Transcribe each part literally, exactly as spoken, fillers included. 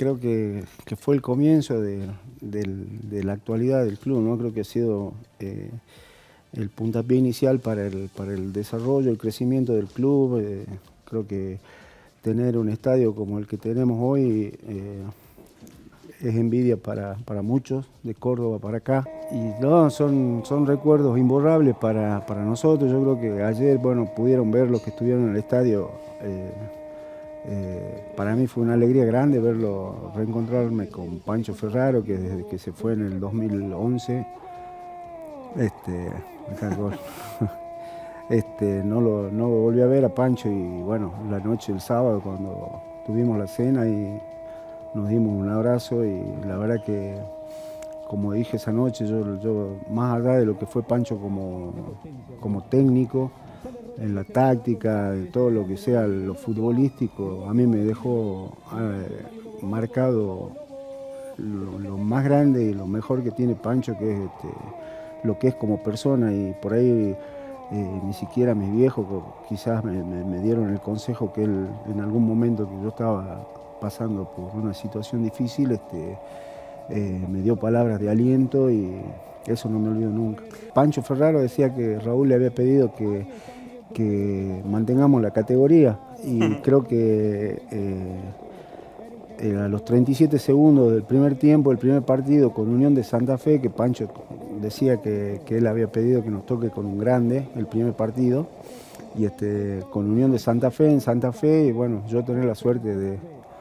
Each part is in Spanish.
creo que, que fue el comienzo de, de, de la actualidad del club, ¿no? Creo que ha sido eh, el puntapié inicial para el, para el desarrollo, el crecimiento del club. Eh, creo que tener un estadio como el que tenemos hoy eh, es envidia para, para muchos, de Córdoba para acá. Y no, son, son recuerdos imborrables para, para nosotros. Yo creo que ayer, bueno, pudieron ver los que estuvieron en el estadio. Eh, Eh, para mí fue una alegría grande verlo, reencontrarme con Pancho Ferraro, que desde que se fue en el dos mil once, este, acá el gol. este, no, lo, no lo volví a ver a Pancho y bueno, la noche del sábado cuando tuvimos la cena y nos dimos un abrazo y la verdad que, como dije esa noche, yo, yo más allá de lo que fue Pancho como, como técnico, en la táctica, en todo lo que sea lo futbolístico, a mí me dejó eh, marcado lo, lo más grande y lo mejor que tiene Pancho, que es este, lo que es como persona, y por ahí eh, ni siquiera mis viejos quizás me, me, me dieron el consejo que él en algún momento que yo estaba pasando por una situación difícil, este, eh, me dio palabras de aliento y eso no me olvido nunca. Pancho Ferraro decía que Raúl le había pedido que que mantengamos la categoría y creo que eh, a los treinta y siete segundos del primer tiempo, el primer partido con Unión de Santa Fe, que Pancho decía que, que él había pedido que nos toque con un grande el primer partido, y este, con Unión de Santa Fe en Santa Fe, y bueno, yo tener la suerte de,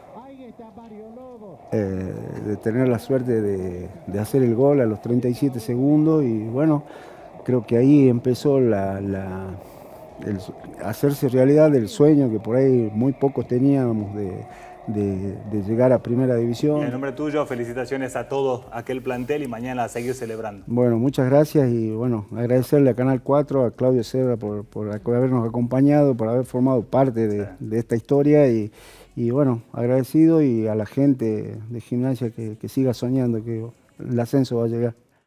eh, de tener la suerte de, de hacer el gol a los treinta y siete segundos, y bueno, creo que ahí empezó la, la El, hacerse realidad del sueño que por ahí muy pocos teníamos de, de, de llegar a primera división. Y en nombre tuyo, felicitaciones a todo aquel plantel y mañana a seguir celebrando. Bueno, muchas gracias y bueno, agradecerle a Canal cuatro, a Claudio Serra por, por habernos acompañado, por haber formado parte de, de esta historia y, y bueno, agradecido, y a la gente de Gimnasia que, que siga soñando que el ascenso va a llegar.